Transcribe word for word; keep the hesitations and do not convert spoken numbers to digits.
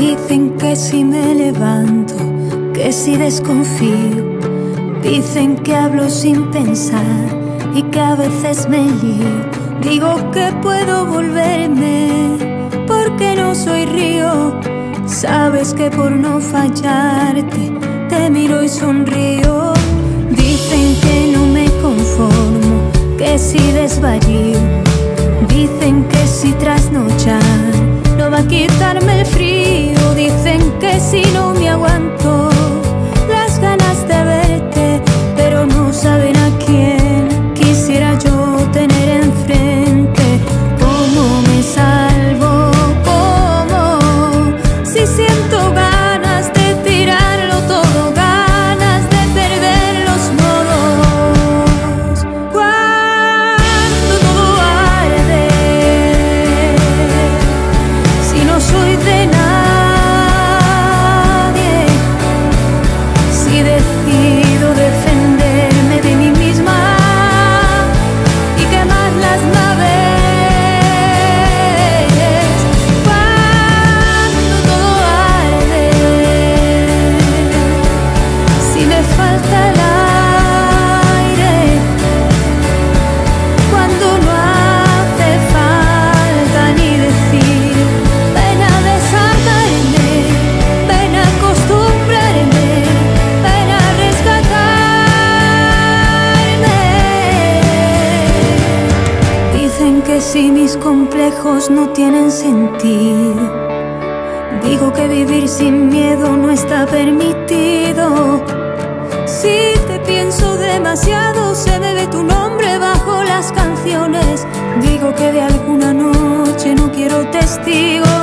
Dicen que si me levanto, que si desconfío. Dicen que hablo sin pensar y que a veces me lío. Digo que puedo volverme porque no soy río. Sabes que por no fallarte te miro y sonrío. Dicen que no me conformo, que si desvarío. Dicen que si trasnochar no va a quitarme el frío. Dicen que si no me aguanto las ganas de verte, pero no saben a quién quisiera yo tener enfrente. ¿Cómo me salvo? ¿Cómo? Si siento ganas de tirarlo todo, ganas de perder los modos. Cuando todo arde, si no soy de nadie, si decido defenderme de mí misma y quemar las naves. Cuando todo arde, si me falta el aire, cuando no hace falta ni decir, ven a desarmarme, ven a acostumbrarme, ven a rescatarme. Dicen que si mis complejos no tienen sentido, digo que vivir sin miedo no está permitido. Si te pienso demasiado, se me ve tu nombre bajo las canciones. Digo que de alguna noche no quiero testigos.